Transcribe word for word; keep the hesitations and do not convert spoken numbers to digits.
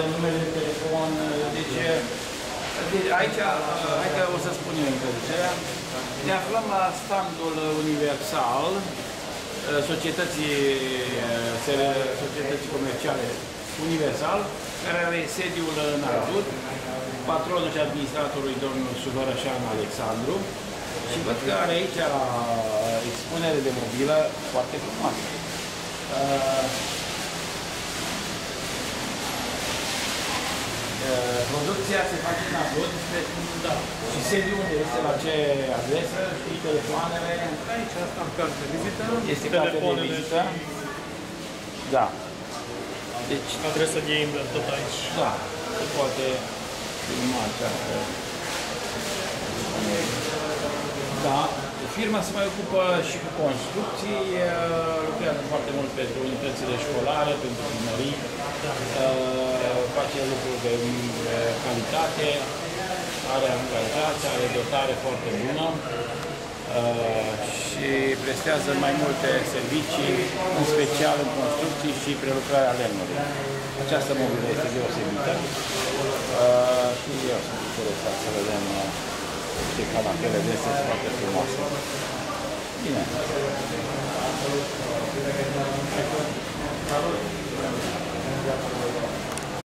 numere de telefon, deci, deci aici, aici o să spun eu introducerea, ne aflăm la standul Universal, societății, societății comerciale Universal, care are sediul în Argut, patronul și administratorul domnul Suvărășan Alexandru, și văd că are aici expunere de mobilă foarte frumoasă. Producția se face în Argut, da. Și sediul unde este, la ce adresă, știi, telefoanele? Aici, asta în carte de vizită. Este carte de vizită. Da. Deci, adresa de e-mail tot aici. Da, se poate filma această. Da, firma se mai ocupă și cu construcții, lucrează foarte mult pentru unitățile școlare, pentru primării, face lucruri de calitate, are angajați, are dotare foarte bună și prestează mai multe servicii, în special în construcții și prelucrarea lemnului. Această mobilă este deosebită și eu sunt interesat să vedem ce canapele de astea sunt foarte frumoase. Bine.